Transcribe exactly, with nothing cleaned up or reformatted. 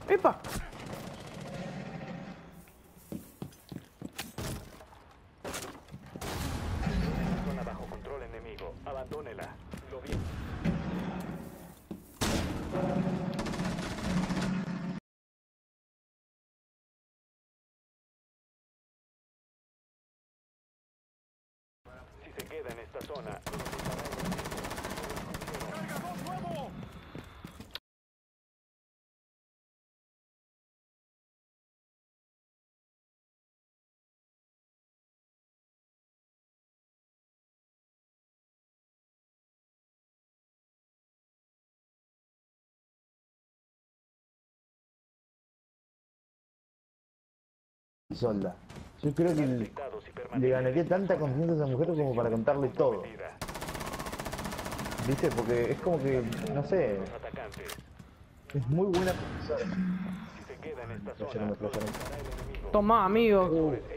¡Epa! Zona bajo control enemigo. Abandónela. Lo vi. Si se queda en esta zona, ¡cargador nuevo! Solda. Yo creo que le, le ganaría tanta confianza a esa mujer como para contarle todo. ¿Viste? Porque es como que, no sé, es muy buena profesora. Si se queda en esta Flasharon, zona, me flasharon. Toma, amigo. Uh,